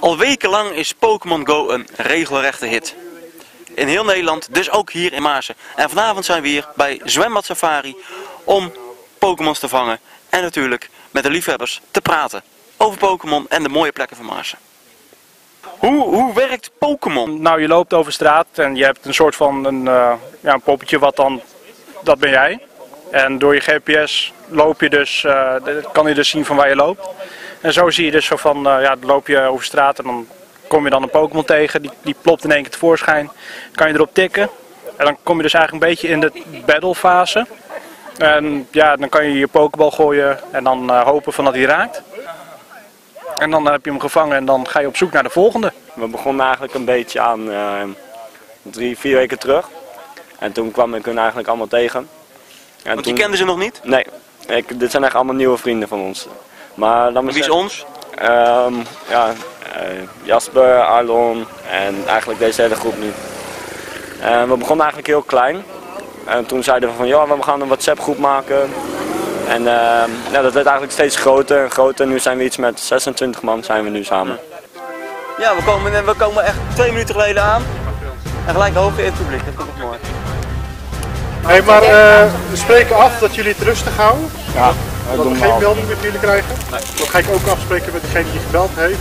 Al wekenlang is Pokémon Go een regelrechte hit. In heel Nederland, dus ook hier in Maarssen. En vanavond zijn we hier bij Zwembad Safari om Pokémons te vangen. En natuurlijk met de liefhebbers te praten over Pokémon en de mooie plekken van Maarssen. Hoe werkt Pokémon? Nou, je loopt over straat en je hebt een soort van een poppetje, dat ben jij. En door je GPS loop je dus, kan je dus zien van waar je loopt. En zo zie je dus zo van, dan loop je over straat en dan kom je dan een Pokémon tegen, die plopt in één keer tevoorschijn. Kan je erop tikken en dan kom je dus eigenlijk een beetje in de battle fase. En ja, dan kan je je Pokéball gooien en dan hopen van dat hij raakt. En dan heb je hem gevangen en dan ga je op zoek naar de volgende. We begonnen eigenlijk een beetje aan 3-4 weken terug. En toen kwam ik hun eigenlijk allemaal tegen. En Want je kende ze nog niet? Nee, dit zijn echt allemaal nieuwe vrienden van ons. Maar dan Wie is ons? Jasper, Arlon en eigenlijk deze hele groep nu. We begonnen eigenlijk heel klein. En toen zeiden we van ja, we gaan een WhatsApp groep maken. En dat werd eigenlijk steeds groter en groter. Nu zijn we iets met 26 man zijn we nu samen. Ja, we komen echt 2 minuten geleden aan. En gelijk hoog in het publiek, dat vind ik mooi. Hey, maar we spreken af dat jullie het rustig houden. Ja, dat we geen melding meer van jullie krijgen. Nee. Dat ga ik ook afspreken met degene die gebeld heeft.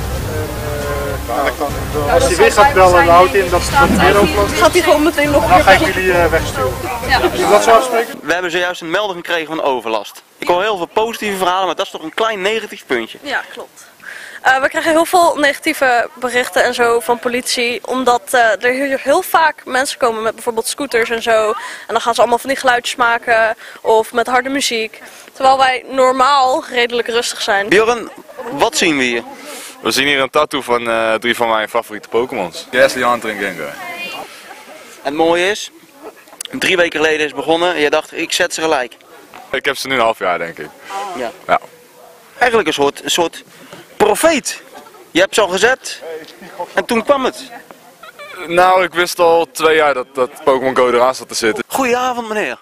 En, als hij weer gaat bellen, dan houdt in dat het weer overloopt. Gaat hij gewoon meteen nog Dan ga ik jullie wegsturen. Ja. Zullen we dat zo afspreken? We hebben zojuist een melding gekregen van overlast. Ik hoor heel veel positieve verhalen, maar dat is toch een klein negatief puntje. Ja, klopt. We krijgen heel veel negatieve berichten en zo van politie, omdat er hier heel vaak mensen komen met bijvoorbeeld scooters en zo. En dan gaan ze allemaal van die geluidjes maken of met harde muziek. Terwijl wij normaal redelijk rustig zijn. Bjorn, wat zien we hier? We zien hier een tattoo van 3 van mijn favoriete Pokémons. Gastly, Hunter en Gengar. En het mooie is, 3 weken geleden is begonnen en je dacht ik zet ze gelijk. Ik heb ze nu een half jaar denk ik. Ja. Eigenlijk een soort profeet. Je hebt ze al gezet en toen kwam het. Nou, ik wist al 2 jaar dat Pokémon Go eraan zat te zitten. Goedenavond meneer.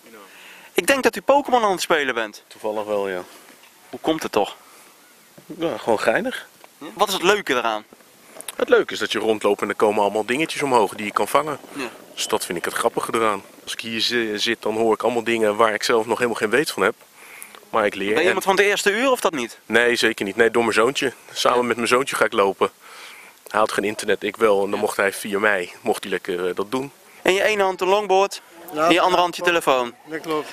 Ik denk dat u Pokémon aan het spelen bent. Toevallig wel, ja. Hoe komt het toch? Ja, gewoon geinig. Wat is het leuke eraan? Het leuke is dat je rondloopt en er komen allemaal dingetjes omhoog die je kan vangen. Ja. Dus dat vind ik het grappige eraan. Als ik hier zit, dan hoor ik allemaal dingen waar ik zelf nog helemaal geen weet van heb. Maar ik leer. Ben je iemand van de eerste uur of dat niet? Nee, zeker niet. Nee, door mijn zoontje. Samen met mijn zoontje ga ik lopen. Hij had geen internet, ik wel. En dan mocht hij via mij, mocht hij lekker dat doen. In je ene hand een longboard, in je andere hand je telefoon. Dat klopt.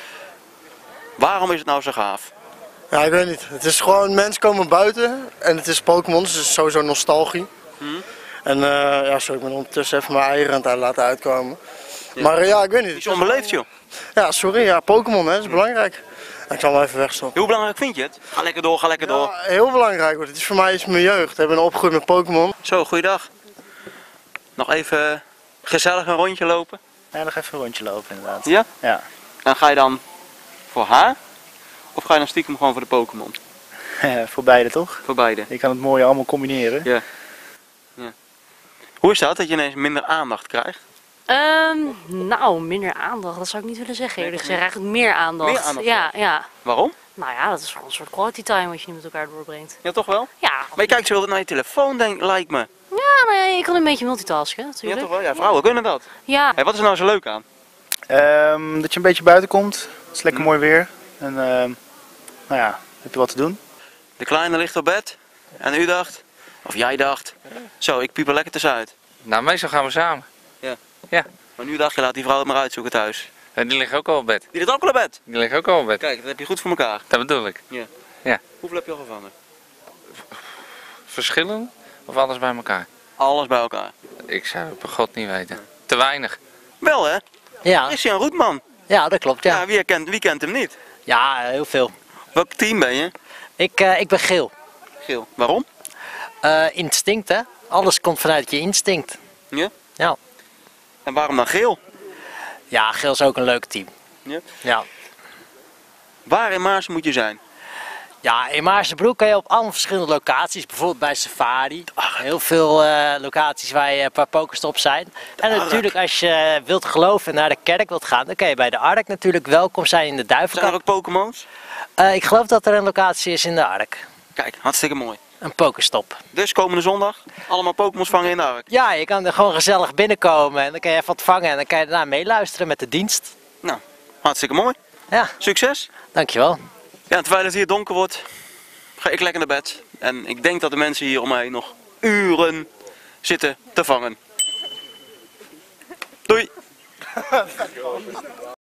Waarom is het nou zo gaaf? Ja, ik weet niet. Het is gewoon, mensen komen buiten en het is Pokémon, dus het is sowieso nostalgie. En ik ben ondertussen even mijn eieren aan het laten uitkomen. Ja. Maar ja, ik weet niet. Het is onbeleefd joh. Ja, sorry, ja, Pokémon, dat is belangrijk. Ik zal hem even wegstoppen. Hoe belangrijk vind je het? Ga lekker door, ga lekker door. Ja, heel belangrijk, want het is voor mij mijn jeugd. Ik ben opgegroeid met Pokémon. Zo, goeiedag. Nog even gezellig een rondje lopen? Ja, nog even een rondje lopen inderdaad. Ja? Ja. En ga je dan voor haar? Of ga je dan stiekem gewoon voor de Pokémon? Voor beide toch? Voor beide. Je kan het mooi allemaal combineren. Ja. Hoe is dat je ineens minder aandacht krijgt? Nou, minder aandacht, dat zou ik niet willen zeggen. Eerlijk gezegd, eigenlijk meer aandacht. Meer aandacht? Ja. Waarom? Nou ja, dat is gewoon een soort quality time wat je nu met elkaar doorbrengt. Ja, toch wel? Ja. Maar je kijkt zo naar je telefoon, lijkt me. Ja, nee, je kan een beetje multitasken natuurlijk. Ja, toch wel? Ja, vrouwen kunnen dat. Ja. Hey, wat is er nou zo leuk aan? Dat je een beetje buiten komt. Het is lekker mooi weer. En heb je wat te doen. De kleine ligt op bed. En u dacht, of jij dacht, zo, ik piep er lekker tussenuit. Nou, meestal gaan we samen. Ja. Maar nu dacht je, laat die vrouw het maar uitzoeken thuis. En die liggen ook al op bed. Die ligt ook al op bed? Die liggen ook al op bed. Kijk, dat heb je goed voor elkaar. Dat bedoel ik. Ja. Hoeveel heb je al gevangen? Verschillen of alles bij elkaar? Alles bij elkaar. Ik zou het bij God niet weten. Te weinig. Wel hè? Ja. Christian Roetman. Ja, dat klopt, ja. Ja, wie kent hem niet? Ja, heel veel. Welk team ben je? Ik ben geel. Geel. Waarom? Instinct, hè. Alles komt vanuit je instinct. Ja? Ja. En waarom dan geel? Ja, geel is ook een leuk team. Ja? Ja. Waar in Maarssen moet je zijn? Ja, in Maarssenbroek kan je op allemaal verschillende locaties, bijvoorbeeld bij Safari. Heel veel locaties waar Pokéstops zijn. En natuurlijk als je wilt geloven en naar de kerk wilt gaan, dan kan je bij de Ark natuurlijk welkom zijn in de Duivenkamp. Zijn er ook Pokémons? Ik geloof dat er een locatie is in de Ark. Kijk, hartstikke mooi. Een Pokéstop. Dus komende zondag allemaal Pokémons vangen in de Ark. Ja, je kan er gewoon gezellig binnenkomen en dan kan je even wat vangen en dan kan je daarna meeluisteren met de dienst. Nou, hartstikke mooi. Ja. Succes. Dankjewel. Ja, terwijl het hier donker wordt, ga ik lekker naar bed. En ik denk dat de mensen hier om mij nog uren zitten te vangen. Doei!